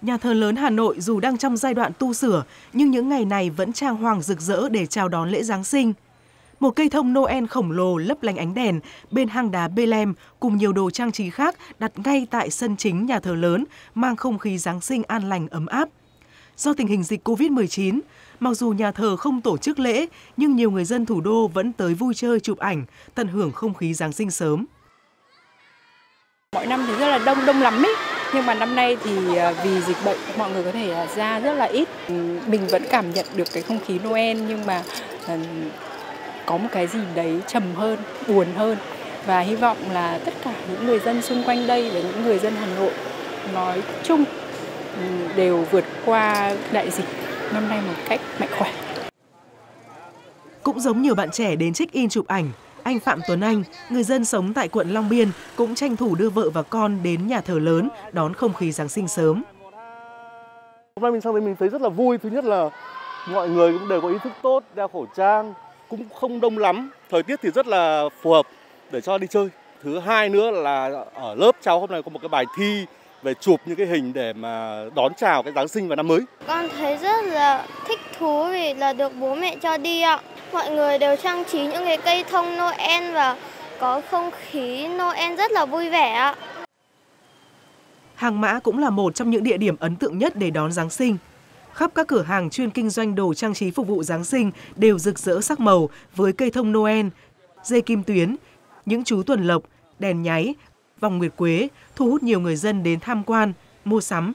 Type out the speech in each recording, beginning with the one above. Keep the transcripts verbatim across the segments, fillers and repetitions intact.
Nhà thờ lớn Hà Nội dù đang trong giai đoạn tu sửa, nhưng những ngày này vẫn trang hoàng rực rỡ để chào đón lễ Giáng sinh. Một cây thông Noel khổng lồ lấp lánh ánh đèn bên hang đá Bethlehem cùng nhiều đồ trang trí khác đặt ngay tại sân chính nhà thờ lớn, mang không khí Giáng sinh an lành ấm áp. Do tình hình dịch Covid mười chín, mặc dù nhà thờ không tổ chức lễ, nhưng nhiều người dân thủ đô vẫn tới vui chơi chụp ảnh, tận hưởng không khí Giáng sinh sớm. Mỗi năm thì rất là đông, đông lắm ấy. Nhưng mà năm nay thì vì dịch bệnh mọi người có thể ra rất là ít. Mình vẫn cảm nhận được cái không khí Noel nhưng mà có một cái gì đấy trầm hơn, buồn hơn. Và hy vọng là tất cả những người dân xung quanh đây và những người dân Hà Nội nói chung đều vượt qua đại dịch năm nay một cách mạnh khỏe. Cũng giống nhiều bạn trẻ đến check-in chụp ảnh, anh Phạm Tuấn Anh, người dân sống tại quận Long Biên, cũng tranh thủ đưa vợ và con đến nhà thờ lớn đón không khí Giáng sinh sớm. Hôm nay mình sang đây mình thấy rất là vui. Thứ nhất là mọi người cũng đều có ý thức tốt, đeo khẩu trang, cũng không đông lắm. Thời tiết thì rất là phù hợp để cho đi chơi. Thứ hai nữa là ở lớp cháu hôm nay có một cái bài thi về chụp những cái hình để mà đón chào cái Giáng sinh và năm mới. Con thấy rất là thích thú vì là được bố mẹ cho đi ạ. Mọi người đều trang trí những cái cây thông Noel và có không khí Noel rất là vui vẻ ạ. Hàng Mã cũng là một trong những địa điểm ấn tượng nhất để đón Giáng sinh. Khắp các cửa hàng chuyên kinh doanh đồ trang trí phục vụ Giáng sinh đều rực rỡ sắc màu với cây thông Noel, dây kim tuyến, những chú tuần lộc, đèn nháy, vòng nguyệt quế, thu hút nhiều người dân đến tham quan, mua sắm.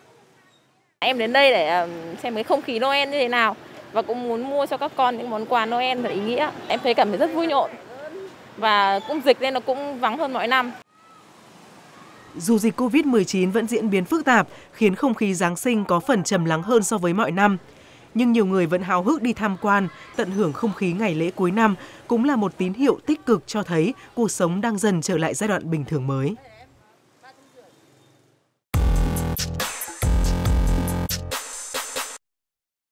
Em đến đây để xem cái không khí Noel như thế nào và cũng muốn mua cho các con những món quà Noel thật ý nghĩa. Em thấy cảm thấy rất vui nhộn và cũng dịch nên nó cũng vắng hơn mọi năm. Dù dịch Covid mười chín vẫn diễn biến phức tạp, khiến không khí Giáng sinh có phần trầm lắng hơn so với mọi năm. Nhưng nhiều người vẫn háo hức đi tham quan, tận hưởng không khí ngày lễ cuối năm cũng là một tín hiệu tích cực cho thấy cuộc sống đang dần trở lại giai đoạn bình thường mới.